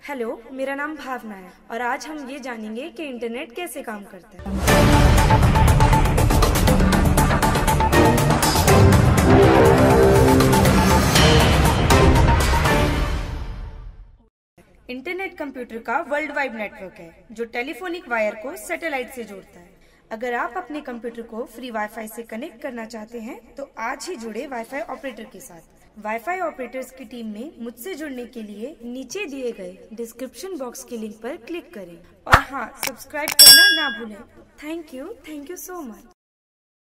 Hello, मेरा नाम भावना है और आज हम ये जानेंगे कि इंटरनेट कैसे काम करता है। इंटरनेट कंप्यूटर का वर्ल्ड वाइड नेटवर्क है जो टेलीफोनिक वायर को सैटेलाइट से जोड़ता है। अगर आप अपने कंप्यूटर को फ्री वाईफाई से कनेक्ट करना चाहते हैं तो आज ही जुड़े वाईफाई ऑपरेटर के साथ। वाईफाई ऑपरेटर्स की टीम में मुझसे जुड़ने के लिए नीचे दिए गए डिस्क्रिप्शन बॉक्स के लिंक पर क्लिक करें और हाँ, सब्सक्राइब करना ना भूलें। Thank you so much.